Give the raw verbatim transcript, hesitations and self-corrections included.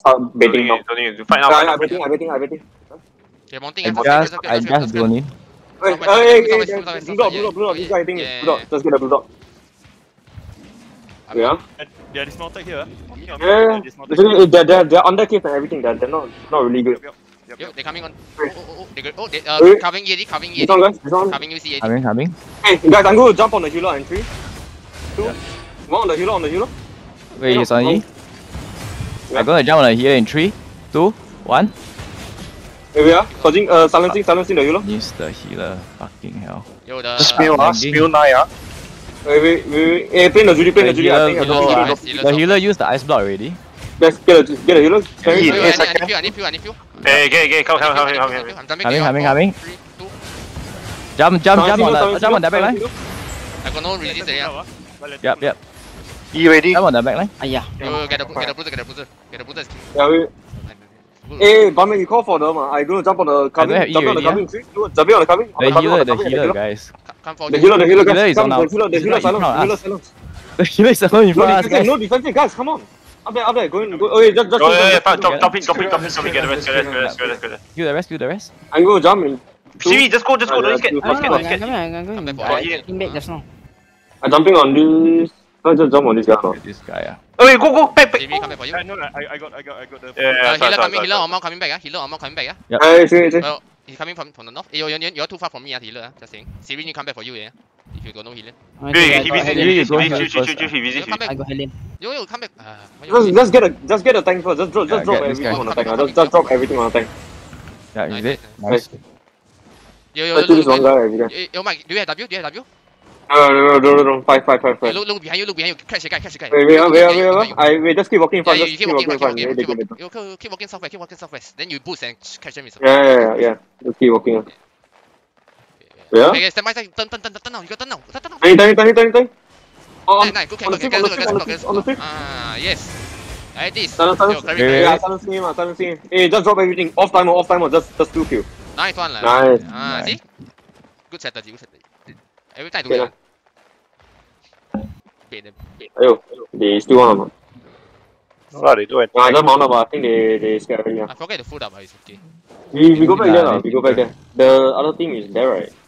start baiting now. Don't need to fight now. I'm waiting, I'm waiting, I'm waiting. Okay, mounting. I just, I just don't need. Wait, hey, hey, hey, blue dot, blue dot, blue dot. This guy I think is blue dot. Just get the blue dot. Yeah. They are dismounted here. Yeah. They're they're they're under cave and everything. They're they're not not really good. Yo, they're coming on. Oh, oh, oh, they go. Oh, they uh covering E D, covering E D. This one, guys. This one. Covering U C A D. Coming, coming. Hey, guys, I'm going to jump on the healer in three, two, one on the healer, on the healer. Wait, he's on E. I'm gonna jump on the healer in three, two, one. Here we are. Causing, uh, silencing, silencing the healer. Miss the healer. Fucking hell. Yo, the. Spill ah, spill nine ah. Wait, wait, wait. Hey, play the Judy, play the Judy. I think I don't The healer used the ice block already. Let's get a get a healer. I need fuel, I need fuel, I need fuel. Hey, okay, okay, come, come, come, come, come. I'm jumping. Coming, coming, coming. Three, two. Jump, jump, jump on the, jump on the back line. I got no resist there. Yep, yep. E ready? Jump on the back line. Ah yeah. Yo, get the get the bruiser, get the bruiser, get the bruiser. Yeah, we. Hey, Bummy, you call for them. I'm going to jump on the coming. Jump on the coming. Jump on the coming. The healer, the healer, guys. Come for the healer, the healer, guys. guys. Come, the healer, the healer, silence, the healer, silence. The healer is alone in front of us, guys. No defensive, guys. Come on. Up there, up there. Going, go. Okay, just, just. Go, yeah, yeah, drop, drop it, drop it, drop it, drop it. Get the rest, get the rest, get the rest, get the rest. Kill the rest, kill the rest. I'm going to jump in. Siri, just go, just go. Don't get, don't get, don't get. I'm going. I'm going. I'm back just now. I'm jumping on this. Let's just jump on this guy now. This guy, ah. Oh wait, go, go, back, back. Maybe come back for you. No, I, I got, I got, I got the. Yeah, Healer coming, healer Omar coming back. Ah, healer Omar coming back. Ah. Hey, see, see. Well, he's coming from from the north. Yo, you're you're too far from me. Ah, healer. Just saying. Siri, you come back for you. Yeah. If you got no healer. Wait, he visit, he visit, he visit, he visit, he I got Helen. Yo, yo, come back. Just, just get a, just get a tank first. Just drop, just drop everything on the tank. Just, just drop everything on the tank. Yeah, is it? Nice. Yo, yo, Let's do this one guy every day. Yo, Mike, do you have W? Do you have W? No, no, no, no, no, five, five, five, five. Look, look behind you, look behind you. Catch the guy, catch the guy. Wait, wait, wait, wait, wait. I wait. Just keep walking in front. Yeah, Just you keep keep walking in walking, front. keep They walking, get it. keep keep walking southwest, keep walking southwest. Then you boost and catch them. Yeah, yeah, yeah, yeah. Just keep walking. Yeah. Okay, stand by side. Turn, turn, turn, turn now. You got turn now. Turn, turn now. Turn, turn, turn, turn, turn. Oh, nice. Good catch, good catch, good catch, good catch. On the fifth. Ah, yes. Like this. Silence, silence. Yeah, silence him, silence him. Hey, just drop everything. Off timer, off timer. Just, just two kill. Nice one, lah. Nice. Ah, see? Good strategy, good strategy. Every time do it. Bait them. Ayo, they still want. No lah, they do it. Nah, just mount up. I think they, they scared already. I forget the food up, but it's okay. We, we go back there, lah. We go back there. The other team is there, right?